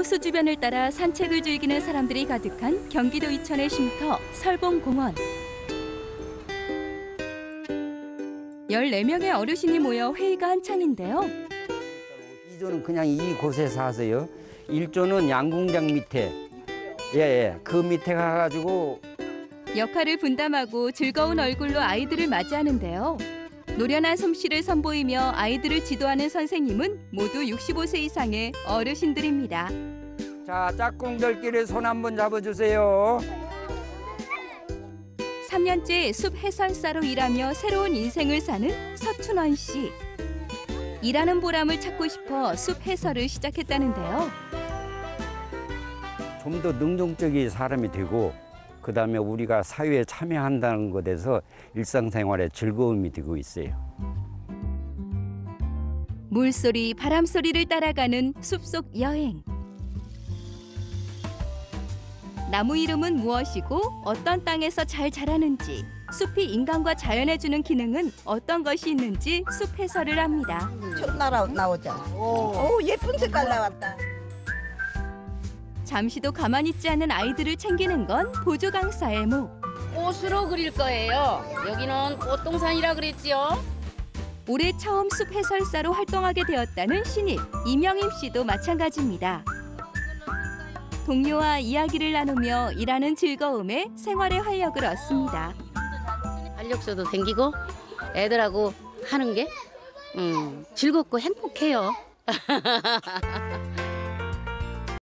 호수 주변을 따라 산책을 즐기는 사람들이 가득한 경기도 이천의 쉼터 설봉공원. 14명의 어르신이 모여 회의가 한창인데요. 2조는 그냥 이곳에 사세요. 1조는 양궁장 밑에, 그 밑에 가가지고 역할을 분담하고 즐거운 얼굴로 아이들을 맞이하는데요. 노련한 솜씨를 선보이며 아이들을 지도하는 선생님은 모두 65세 이상의 어르신들입니다. 자, 짝꿍들끼리 손 한번 잡아주세요. 3년째 숲 해설사로 일하며 새로운 인생을 사는 서춘원 씨. 일하는 보람을 찾고 싶어 숲 해설을 시작했다는데요. 좀 더 능동적인 사람이 되고 그다음에 우리가 사회에 참여한다는 것에서 일상생활에 즐거움이 되고 있어요. 물소리, 바람소리를 따라가는 숲속 여행. 나무 이름은 무엇이고 어떤 땅에서 잘 자라는지, 숲이 인간과 자연에 주는 기능은 어떤 것이 있는지 숲 해설을 합니다. 첫나라 나오잖아. 오, 예쁜 색깔 나왔다. 잠시도 가만히 있지 않는 아이들을 챙기는 건 보조 강사의 목. 꽃으로 그릴 거예요. 여기는 꽃동산이라 그랬지요. 올해 처음 숲 해설사로 활동하게 되었다는 신입 이명임 씨도 마찬가지입니다. 동료와 이야기를 나누며 일하는 즐거움에 생활의 활력을 얻습니다. 활력소도 생기고 애들하고 하는 게 즐겁고 행복해요.